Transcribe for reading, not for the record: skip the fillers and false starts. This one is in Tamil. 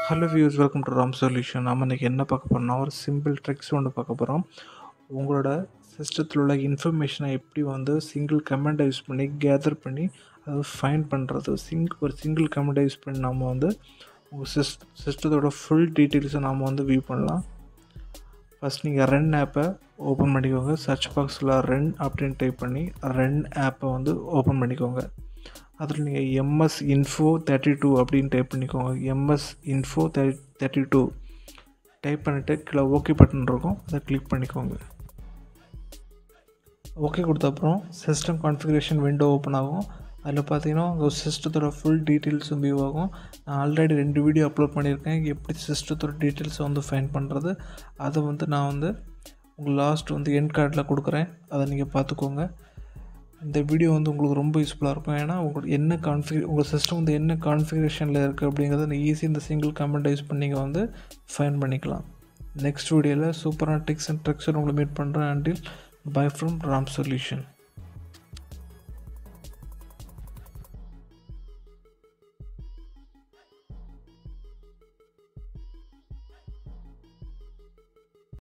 Hello viewers, welcome to RAM Solution. நம்ம இன்னைக்கு என்ன பார்க்க போறோம்னா ஒரு சிம்பிள் ட்ரிக்ஸ் ஒன்று பார்க்க போகிறோம். உங்களோட சிஸ்டத்தில் உள்ள இன்ஃபர்மேஷனை எப்படி வந்து சிங்கிள் கமெண்டை யூஸ் பண்ணி கேதர் பண்ணி அதை ஃபைண்ட் பண்ணுறது. ஒரு சிங்கிள் கமெண்டை யூஸ் பண்ணி நம்ம வந்து உங்கள் சிஸ்டத்தோட ஃபுல் டீட்டெயில்ஸை நாம் வந்து வியூ பண்ணலாம். ஃபஸ்ட் நீங்கள் ரன் ஆப்பை ஓப்பன் பண்ணிக்கோங்க. சர்ச் பாக்ஸில் ரன் அப்படின்னு டைப் பண்ணி ரன் ஆப்பை வந்து ஓப்பன் பண்ணிக்கோங்க. அதில் நீங்கள் எம்எஸ் இன்ஃபோ 32 அப்படின்னு டைப் பண்ணிக்கோங்க. எம்எஸ் இன்ஃபோ 32 டைப் பண்ணிவிட்டு கீழே ஓகே பட்டன் இருக்கும், அதை கிளிக் பண்ணிக்கோங்க. ஓகே கொடுத்த அப்புறம் சிஸ்டம் கான்ஃபிகரேஷன் விண்டோ ஓப்பன் ஆகும். அதில் பார்த்தீங்கன்னா உங்கள் சிஸ்டத்தோட ஃபுல் டீட்டெயில்ஸும் வியூ ஆகும். நான் ஆல்ரெடி 2 வீடியோ அப்லோட் பண்ணியிருக்கேன், எப்படி சிஸ்டத்தோட டீட்டெயில்ஸை வந்து ஃபைண்ட் பண்ணுறது. அதை வந்து நான் வந்து உங்கள் லாஸ்ட் வந்து எண்ட் கார்டில் கொடுக்குறேன், அதை நீங்கள் பார்த்துக்கோங்க. இந்த வீடியோ வந்து உங்களுக்கு ரொம்ப யூஸ்ஃபுல்லாக இருக்கும். ஏன்னா உங்கள் சிஸ்டம் வந்து என்ன கான்ஃபிகரேஷனில் இருக்குது அப்படிங்கிறத ஈஸி இந்த சிங்கிள் கமெண்ட் யூஸ் பண்ணி நீங்கள் வந்து ஃபைண்ட் பண்ணிக்கலாம். நெக்ஸ்ட் வீடியோவில் சூப்பரான டிப்ஸ் அண்ட் ட்ரிக்ஸை உங்களை மீட் பண்ணுறேன். Until bye from RAM Solution.